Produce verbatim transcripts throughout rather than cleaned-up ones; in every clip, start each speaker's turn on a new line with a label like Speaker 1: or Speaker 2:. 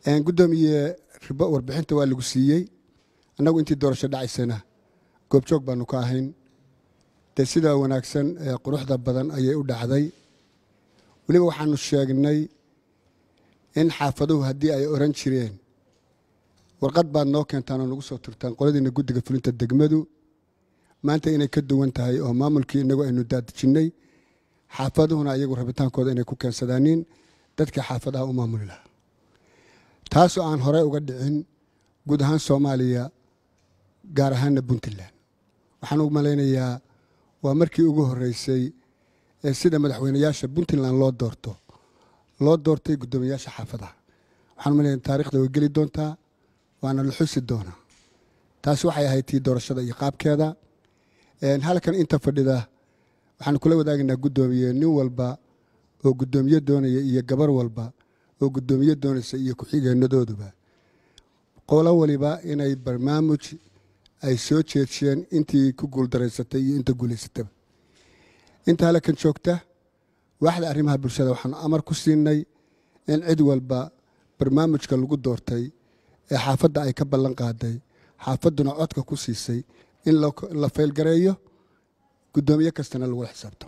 Speaker 1: أن قدام ي ربا وربحين توالي قصيي أنا وأنتي دور شدعي سنة قب شوك بنوكاهين تسيدا وناكسن قروح ضبضان أي أود عذي ولي وحنو الشاقني إن حافظوه هدي أي أورنشرين وقد بعد نو كان تانو نقص وترتان قلدي إن جود قفلين تدقمدو ما أنت إنك كدو وأنت هاي أو ما ملكي إنه إنه داد تشني حافظه هنا يجور ربطان كود إنه كوكان سدانين دتك حافظها أمام الله تاسو عن هراء وقد عن جودهان سوماليا جارهان بنتلان وحنو مالين يا ومركي أجوه الرئيسي السيدة مدحوين ياشا بنتلان لو دورتو لو دورتي قدام ياشا حافظها وحنو مالين تاريخ ده وجلي دونتا وأنا الحس الدونة تاسو حيا هاي تي دور الشدة يقاب كذا إن هلا كان أنت فرد waxaan kula wadaagna gudoomiye nin walba oo gudoomiye doonaya iyo gabar walba oo gudoomiye doonaysa iyo ku xigeenadooduba qola waliba inay barnaamij ay soo jeediyeen intii ku guuldareysatay iyo inta guuleysatay inta hala kan joogta waaxda arrimaha bulshada waxaan amar ku siinay in cid walba barnaamijka lagu doortay ee xaafadda ay ka ballan qaaday xaafaduna codka ku siisay in la fayl gareeyo gudoomiye kastana lagu xisaabto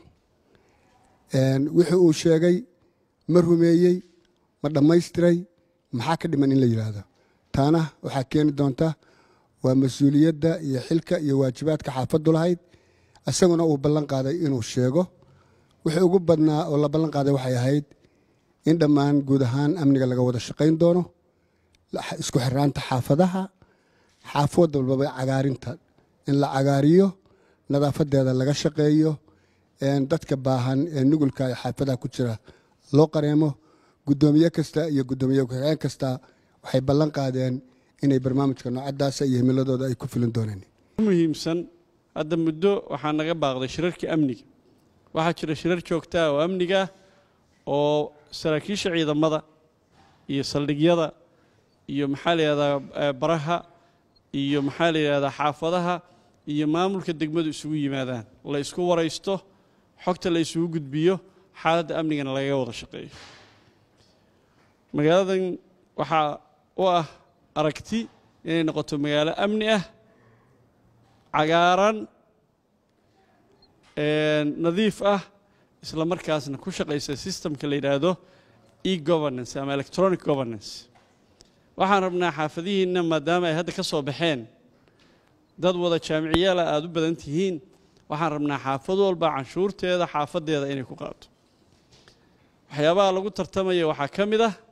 Speaker 1: een wixii uu sheegay ma rumeeyay ma dhammaystiray maxaa ka dhiman in la yiraahdo taana waxa keeni doonta waa mas'uuliyadda iyo xilka iyo waajibaadka xaafaddu lahayd asaguna uu ballan qaaday inuu sheego wixii ugu badnaa oo la ballan qaaday waxay ahayd in dhammaan guud ahaan amniga laga wada shaqayn doono isku xirnaanta xaafadaha xaafad walba cagaarinta in la cagaariyo nadaafadeeda laga shaqeeyo een dadka baahan ee nugulka ay xaafadaha ku jira loo qareemo gudoomiye kasta iyo gudoomiye ku-xigeen kasta waxay ballan qaadeen inay barnaamijka noocadaas iyo himiladooda ay ku filin doonaan
Speaker 2: muhiimsan hadda muddo waxaa naga baaqday shirarka amniga waxaa jira shirar joogta oo amniga oo saraakiisha ciidamada iyo saldhigyada iyo maxaa la yiraahdaa baraha iyo maxaa la yiraahdaa xaafadaha iyo maamulka degmadu isugu yimaadaan la isku waraysto xogta la isugu gudbiyo xaaladda amnigana laga wada shaqeeyo magaaladan waxa oo ah aragti inay noqoto magaalo amni ah cagaaran ee nadiif ah isla markaasna ku shaqeysa systemka la yiraahdo e-governance ama electronic governance waxaan rabnaa xaafadihiina maadaama ay hadda ka soo baxeen dad wada jaamiciyaal aad u badan tihiin waxaan rabnaa xaafad walba canshuurteeda xaafadeeda inay ku qaato waxyaabaha lagu tartamayo waxa ka mid ah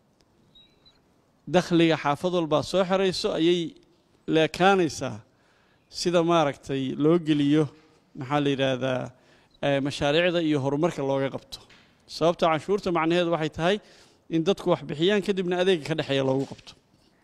Speaker 2: dakhliga xaafad walba soo xireyso ayay leekaanaysaa sida maaragtay loo geliyo maxaa la yiraahdaa mashaariicda iyo horumarka looga qabto sababta canshuurta macnaheedu waxay tahay in dadku wax bixiyaan kadibna adeega ka dhaxeeya loogu qabto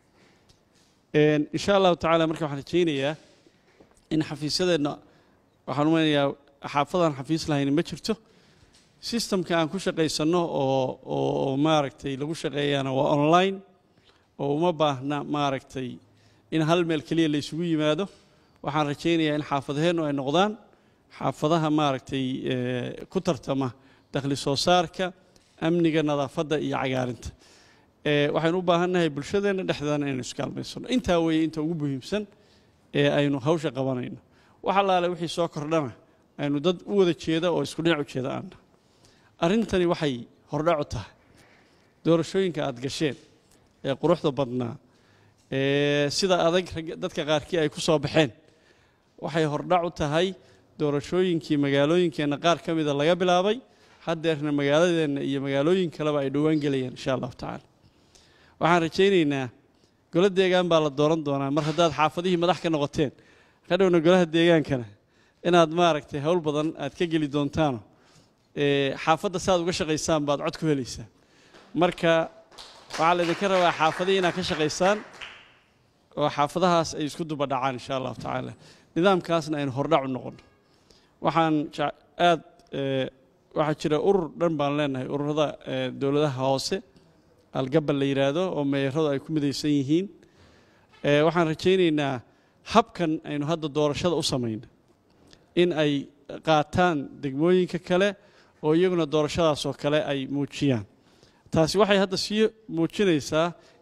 Speaker 2: إن شاء الله تعالى مركب حنتينيا إن حفيزنا وحنوين يا حافظنا حفيز لهين ما شرته سيستم كان كل شيء قيسناه أو أو ماركتي لو شيء قيانا وأونلاين أو ما بهنا ماركتي إن هالمال كلية اللي يسوي ماذا وحنتينيا إن حافظهن وإن نقدان حافظها ماركتي كتر تمه دخل صوصارك أمني نظافة يعجارنت waxaan u baahanahay bulshadeena dhexdeena inaan iskaalmeysano inta way inta ugu muhiimsan ee aynu hawsha qabanayno waxa la leeyahay wixii soo kordhana aynu dad u wada jeeda oo isku dhinac u jeeda aan arintani waxay hordhac u tahay doorashooyinka aad gasheen ee quruxda badnaa ee sida adag dadka qaarkii ay ku soo baxeen waxay hordhac u tahay doorashooyinkii magaalooyinkeena qaar ka mid ah laga bilaabay haddeerna magaaladeena iyo magaalooyin kale ay dhawaan galayaan insha Allah ta'ala waxaan rajaynaynaa golaha deegaan baa la dooran doonaa mar haddaad xaafadihii madax ka noqoteen ka dhowna golaha deegaankana inaad maaragtay hawl badan aad ka geli doontaan ee xaafadda saad uga shaqeysaan baad cod ku helaysaan marka waxaa la idinka rabaa xaafadihii inaad ka shaqeysaan oo xaafadahaas ay isku duba dhacaan insha Allah ta'ala nidaamkaasna aynu hordhac u noqono waxaan aad waxa jira urur dhan baan leenahay ururada dawladaha hoose algabal la yiraahdo oo meeradu ay ku midaysan yihiin ee waxaan rajaynaynaa habkan aynu hadda doorashada u sameeyno in ay qaataan degmooyinka kale oo iyaguna doorashadaas oo kale ay muujiyaan taasi waxay hadda sii muujinaysaa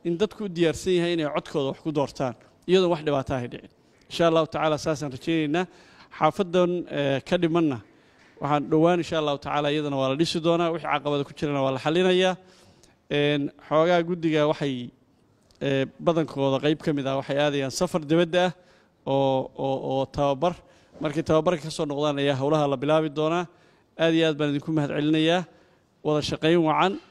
Speaker 2: in dadku u diyaarsan yahay inay codkooda wax ku doortaan iyadoo wax dhibaato ah dhicin insha Allah ta'ala saasaan rajaynaynaa xaafadan ka dhimanna waxaan dhawaan insha Allah ta'ala iyadana waa la dhisi doonaa wixii caqabada ku jirana waa la xalinayaa een xoogaa guddiga waxay badankooda qayb ka mid ah waxay aadayaan safar dibadda ah oo oo oo tababar markii tababarka ka soo noqdaan ayaa howlaha la bilaabi doonaa aad iyo aad baan idinku mahad celinayaa wada shaqayn wacan